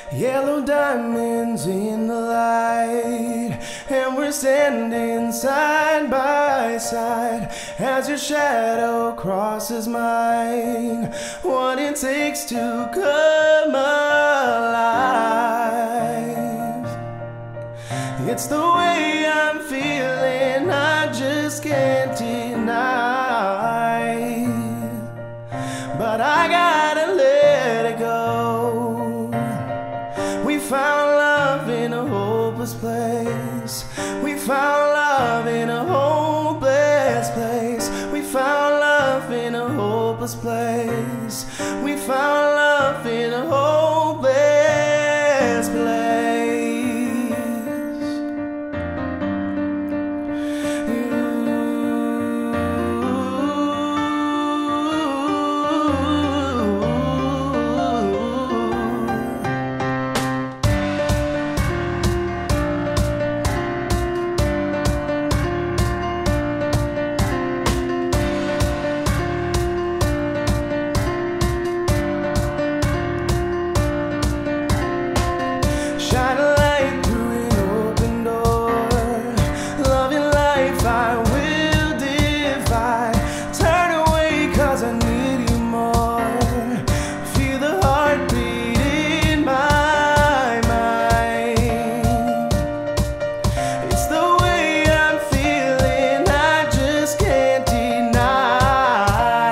Yellow diamonds in the light, and we're standing side by side as your shadow crosses mine. What it takes to come alive. It's the way I'm feeling, I just can't deny. But I gotta let it go. We found love in a hopeless place. We found love in a hopeless place. We found love in a hopeless place. We found love in a hopeless place. Shine a light through an open door. Love your life, I will defy. Turn away cause I need you more. Feel the heartbeat in my mind. It's the way I'm feeling, I just can't deny.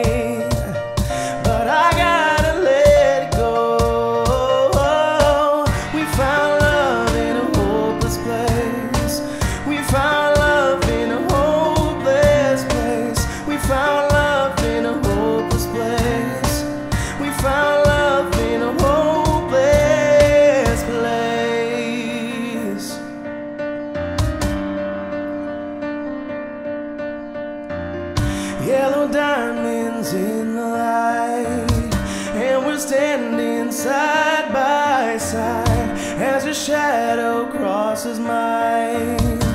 But I gotta let it go. We found love in a hopeless place. We found love in a hopeless place. We found love in a hopeless place. We found love in a hopeless place. Yellow diamonds in the light, and we're standing side by side as your shadow crosses mine.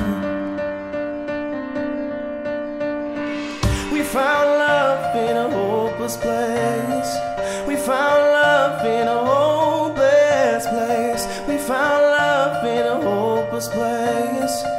We found love in a hopeless place. We found love in a hopeless place. We found love in a hopeless place.